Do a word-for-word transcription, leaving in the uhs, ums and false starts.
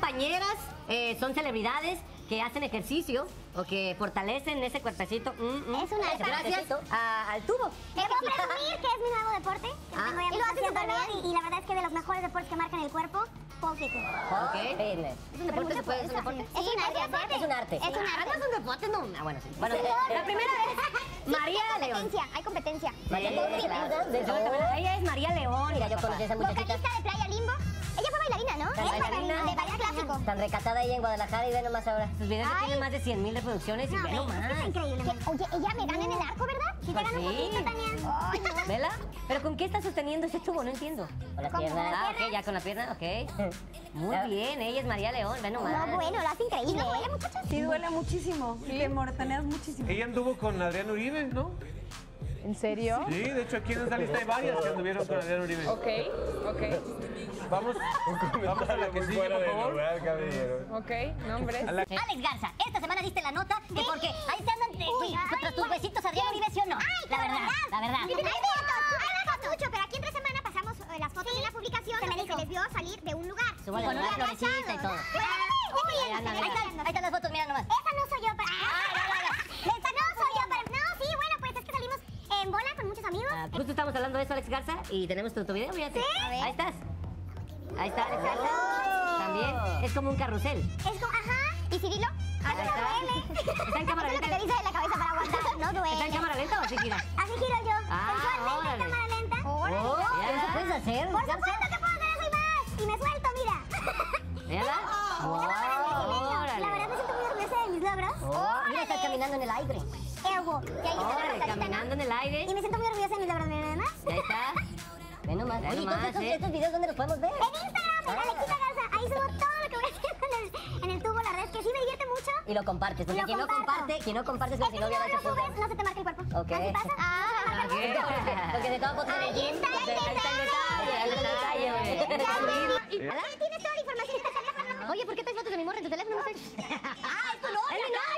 compañeras, eh, son celebridades que hacen ejercicio o que fortalecen ese cuerpecito. Mm, mm. Es una Gracias a, al tubo. Te puedo presumir que es mi nuevo deporte. Ah. Y lo hace súper bien. Y, y la verdad es que de los mejores deportes que marcan el cuerpo, poquito. Ok. Fitness. ¿Es un deporte? ¿Se puede? ¿Es un deporte? Es un arte. Es un arte. Es un Ah, arte. no es un deporte, no. Ah, bueno, sí. Bueno, Sí, la no, primera no. vez, María Hay León. competencia, hay competencia. María Sí, León, sí, claro. sí. De hecho, ella es María León. Mira, yo conocí a esa muchachita. Vocalista de Playa Limbo. Ella fue bailarina, ¿no? Tan Es bailarina. De ballet clásico. Tan recatada ella en Guadalajara y ve nomás ahora. Sus videos Ay. tienen más de cien mil reproducciones y No, ve ve, nomás. es increíble. Que, oye, ella me gana en el arco, ¿verdad? Sí te Pues gana un sí. poquito, Tania. Ay, no. ¿Vela? ¿Pero con qué está sosteniendo ese tubo? No entiendo. Con las ¿Con piernas. las Ah, ok, piernas? ya con la pierna, ok. Muy bien, ella es María León, ve nomás. No, bueno, lo hace increíble. ¿Y no duele, muchachos? Sí, duele muchísimo. Y te mortaneas muchísimo. Ella anduvo con Adrián Uribe, ¿no? ¿En serio? Sí, de hecho aquí en esta lista hay varias que anduvieron con Adrián Uribe. Ok, ok, Vamos, vamos a la que sigue, por favor. ok, nombres. A la- Alex Garza, esta semana diste la nota de porque ahí te andan Uy, eh, ay, tras tus ay. besitos Adrián Uribe, ¿sí o no? Ay, la verdad, la verdad. Hay fotos, hay fotos mucho, pero aquí entre semana pasamos eh, las fotos en la publicación donde se les vio salir de un lugar. Súbale Con una una florecita y todo. Ahí Ahí anda, mira. Ahí están, ahí están las fotos, mira nomás. Esa no soy yo, pero... Esa no soy yo, pero... No, sí, bueno, pues es que salimos en bola con muchos amigos. Ah, justo estamos hablando de eso, Alex Garza, y tenemos tu, tu video, fíjate. ¿Sí? A ver. Ahí estás. Ahí está, Alex Garza. También es como un carrusel. Es como, ajá, ¿y Cirilo? Ahí Eso está. no duele. Está en cámara Eso es lo que lenta. te dice de la cabeza para aguantar, no duele. ¿Está en cámara lenta o así gira? Así giro yo. Ah, Sensualmente, órale. en cámara lenta. Oh, ¿eso puedes hacer? Por supuesto que puedo hacer eso y más. Y me suelto, mira. Mírala. Órale. La verdad me siento muy orgullosa de mis logros. Oh, mira, estás caminando en el aire. Evo. Y ahí Órale, caminando en el aire. Y me siento muy orgullosa de mis logros, ¿me ves? Ahí está. Ve nomás. Ve Oye, nomás, entonces, ¿eh? ¿Estos videos dónde los podemos ver? En Instagram, en Alexita Garza. Ahí subo todo lo que voy haciendo en el, en el tubo. La verdad es que sí me divierte mucho. Y lo compartes, porque Y lo quien no comparto. comparte, quien no comparte es Es como que si no si hubiera no hecho lo fútbol. subes, no se te marca el cuerpo. Ok. ¿Así pasa? Ah, Ok. Porque de todos modos en el Ahí gym, está el ahí está el detalle, ahí está el detalle, güey. Y tienes toda la información en tu teléfono. Oye, ¿por qué traes fotos de mi morra en tu teléfono? No sé. Ah, es tu novia. ¡Es mi novia!